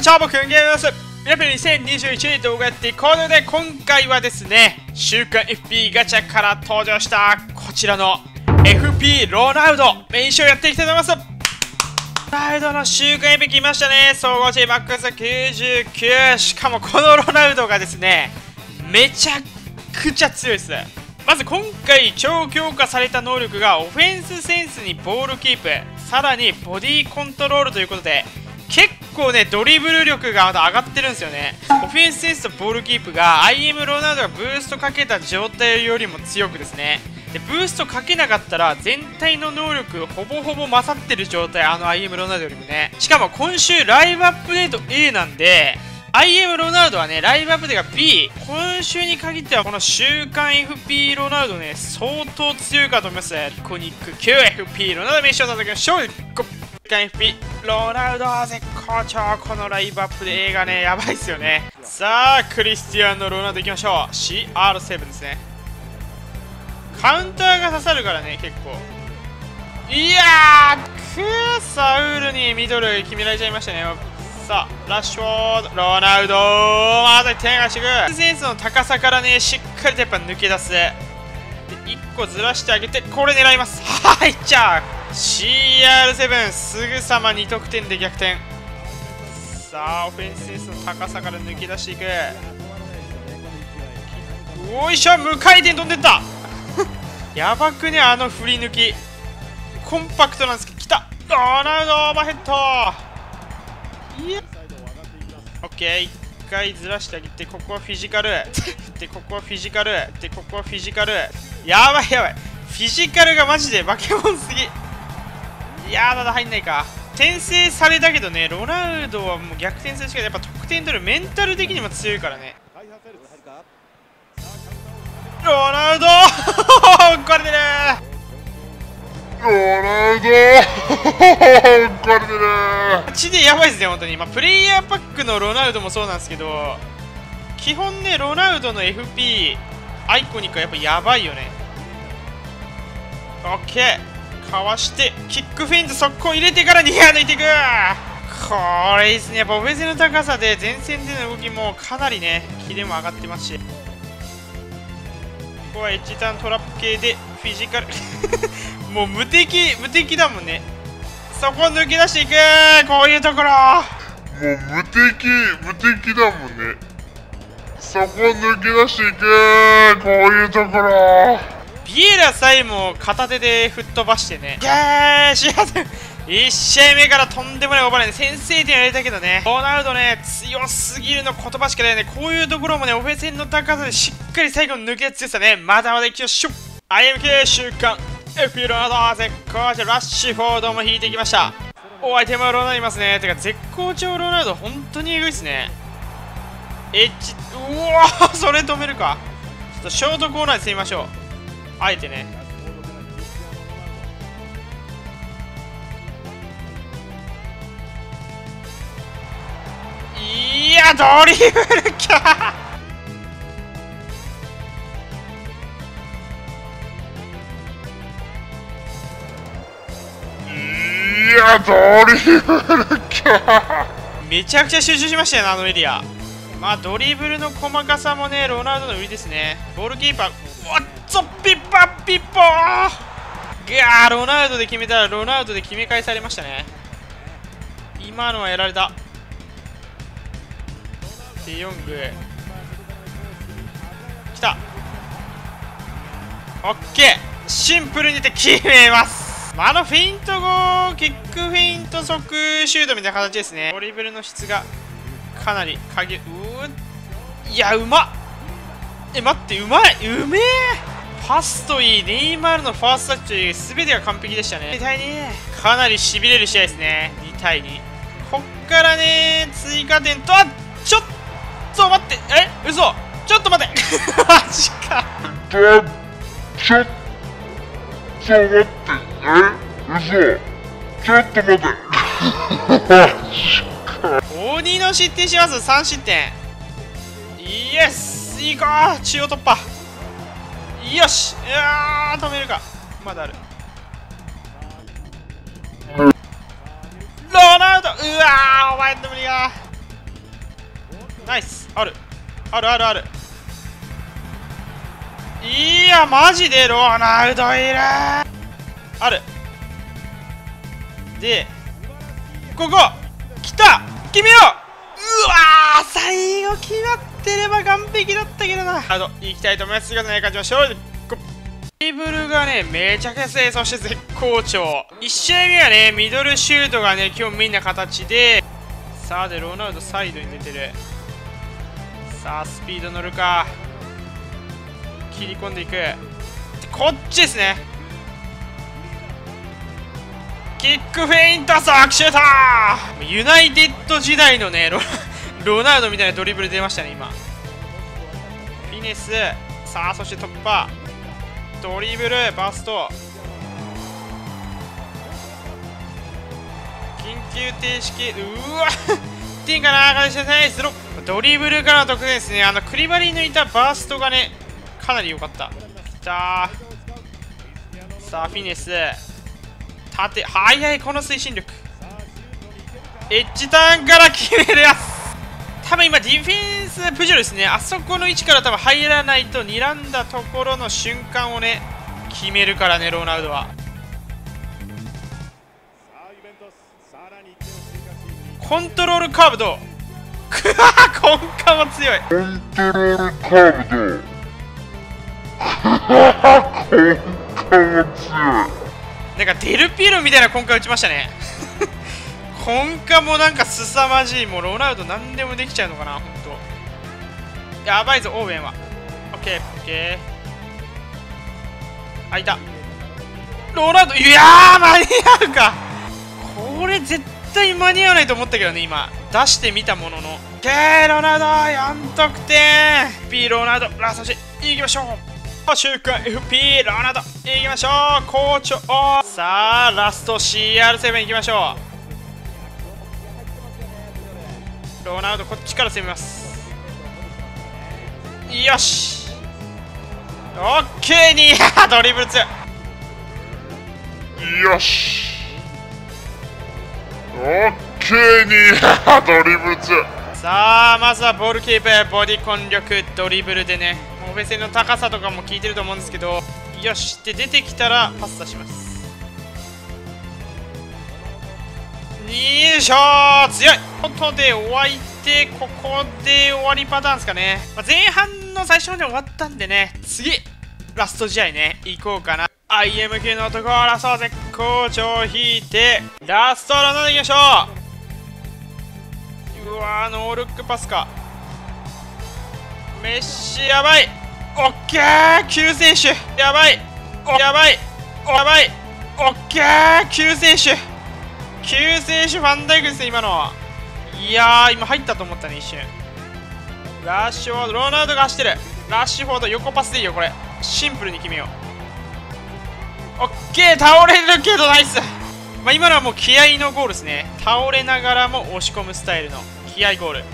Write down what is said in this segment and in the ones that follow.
ちは、僕ゲームです。やっぱり2021動画やっていこうので、今回はですね、週刊 FP ガチャから登場したこちらの FP ロナウドメインショーやっていきたいと思います。ロナウドの週刊 FP 来ましたね。総合値マックス99。しかもこのロナウドがですね、めちゃくちゃ強いです。まず今回超強化された能力がオフェンスセンスにボールキープ、さらにボディコントロールということで、結構ねドリブル力がまた上がってるんですよね。オフェンスセンスとボールキープが IM ロナウドがブーストかけた状態よりも強くですね、でブーストかけなかったら全体の能力ほぼほぼ勝ってる状態、IM ロナウドよりもね。しかも今週ライブアップデート A なんで、IM ロナウドはね、ライブアップデートが B。今週に限ってはこの週刊 FP ロナウドね、相当強いかと思います。イコニック 9FP ロナウドメッションいただきましょう。週刊 FP ロナウド絶好調。このライブアップで A がね、やばいっすよね。さあ、クリスティアーノ・ロナウドいきましょう。CR7 ですね。カウンターが刺さるからね、結構。いやー、サウルにミドル決められちゃいましたね。さあ、ラッシュフォード、ロナウドまだ手がしていく。センスの高さからね、しっかりとやっぱ抜け出す。で、1個ずらしてあげて、これ狙います。はい、いっちゃう。CR7、すぐさま2得点で逆転。さあ、オフェンスセンスの高さから抜け出していく。おいしょ、無回転飛んでった。やばくね、あの振り抜き。コンパクトなんですけど、来た。ロナウドオーバーヘッド。いや、オッケー、1回ずらしてあげて、ここはフィジカルで、ここはフィジカルで、ここはフィジカル。やばいやばい、フィジカルがマジで化け物すぎ。いやー、まだ入んないか。転生されたけどね、ロナウドはもう逆転するしかやっぱ得点取る、メンタル的にも強いからね。ロナウドこれでね、ロナウドこれでね、地でやばいですね、本当に。プレイヤーパックのロナウドもそうなんですけど、基本ね、ロナウドの FP アイコニックはやっぱやばいよね。オッケー、かわしてキックフェイント速攻入れてから2抜いていく。これいいですね。やっぱオフェンスの高さで前線での動きもかなりね、キレも上がってますし、ここはエッジターントラップ系でフィジカルもう無敵だもんね。そこ抜け出していく。こういうところもう無敵だもんね。そこ抜け出していく。こういうところビエラさえも片手で吹っ飛ばしてね。1試合目からとんでもないオーバーラインで先制点やれたけどね、ロナウドね、強すぎるの言葉しかないね。こういうところもね、オフェンスの高さでしっかり最後の抜け強さね。まだまだいきましょう。IMK 週間 FP ロナウド絶好調。ラッシュフォードも引いてきました。お相手もロナウドいますね。てか絶好調ロナウド本当にエグいっすね。うわー、それ止めるか。ちょっとショートコーナーで攻めましょう、あえてね。いや、ドリブルかいや、ドリブルかめちゃくちゃ集中しましたよね、あのエリア。ドリブルの細かさもね、ロナウドの売りですね。ボールキーパー、おっと、ピッパッピッポー。ロナウドで決めたらロナウドで決め返されましたね。今のはやられた。デヨングきた。オッケー、シンプルにて決めます。フェイント後キックフェイント即シュートみたいな形ですね。ドリブルの質がかなりいや、うまっ。待って、うまい、うめえ。パスといい、ネイマールのファーストタッチといい、全てが完璧でしたね。2対2、かなりしびれる試合ですね。2対2、こっからね、追加点と、ちょっと待って、嘘、ちょっと待ってマジかちょっと待って、嘘、ちょっと待って鬼の失点します。3失点。イエス、いいか、中央突破。よし、いやー、止めるか。まだある。ロナウド、うわー、お前と無理が。 ナイス。あるあるあるある。いやマジでロナウドいる。あるで、ここ来た、決めよう。うわー、最後決まってれば完璧だったけどな。行きたいと思います。姿の感じましょう。ドリブルがねめちゃくちゃ正、そして絶好調。1試合目はねミドルシュートがね今日みんな形で、さあでロナウドサイドに出てる。さあスピード乗るか、切り込んでいく。でこっちですね、キックフェイント、サクシュート。ユナイテッド時代のねロナウドみたいなドリブル出ましたね今。フィネス、さあそして突破、ドリブル、バスト、緊急停止系、うわっていいかな、形ですね。ドリブルからの得点ですね。クリバリー抜いたバーストがねかなり良かった。きたー。さあフィネス、縦、速い、この推進力。エッジターンから決めるやつ。多分今ディフェンスプジョルですね。あそこの位置から多分入らないと、睨んだところの瞬間をね決めるからね、ロナウドは。コントロールカーブどうコンカも強い。コントロールカーブどうコンカも強い。なんかデルピエロみたいなコンカ打ちましたねコンカもなんか凄まじい。もうロナウド何でもできちゃうのかな、ほんと。やばいぞ、オーウェンは。オッケー、オッケー。あ、いた。ロナウド、いやー、間に合うか。これ絶対間に合わないと思ったけどね、今。出してみたものの。オッケー、ロナウド、4得点。P ロナウド、ラストシーン、いきましょう。週刊 FP ロナウドいきましょう。好調。さあラスト CR7 いきましょう。ロナウドこっちから攻めます。よし、オッケーにドリブル強い。よし、オッケーにドリブル強い。さあまずはボールキープ、ボディコン力、ドリブルでね、目線の高さとかも効いてると思うんですけど、よしって出てきたらパス出します。よいしょー、強い。ことで終わりて、ここで終わりパターンですかね。前半の最初まで終わったんでね、次ラスト試合ね行こうかな。 IMQ のところラスト絶好調引いて、ラストランナーでいきましょう。うわー、ノールックパスか。メッシやばい。オッケー、救世主やばい。やばい、やばい。オッケー、救世主、救世主ファンダイクですね今の。いやー今入ったと思ったね一瞬。ラッシュフォード、ロナウドが走ってる。ラッシュフォード横パスでいいよ、これシンプルに決めよう。オッケー、倒れるけどナイス。今のはもう気合のゴールですね。倒れながらも押し込むスタイルの気合ゴール。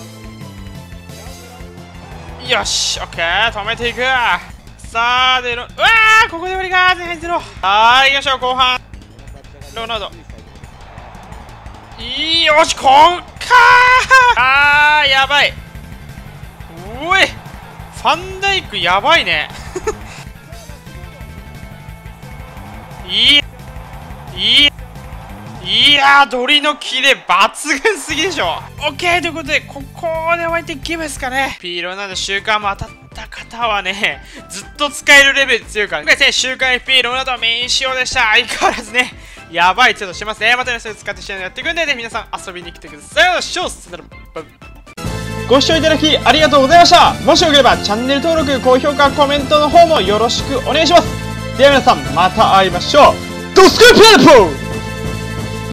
よし、オッケー、止めていく。さあでうわー、ここで終わりか。前半0。はい、行きましょう後半。ロナウド、よし、こんかー、やばい。おい、ファンダイクやばいねいやー、ドリのキレ抜群すぎでしょ。オッケー、ということでここで終わりてゲームですかね。ピーロナウド週間も当たった方はねずっと使えるレベル強いから、今回ですね週間 FP ロナウドメイン仕様でした。相変わらずねやばいツードしてますね。またねそれ使って試合やっていくんで、ね、皆さん遊びに来てください。よし、さよなら。ご視聴いただきありがとうございました。もしよければチャンネル登録、高評価、コメントの方もよろしくお願いします。では皆さんまた会いましょう。ドスクープ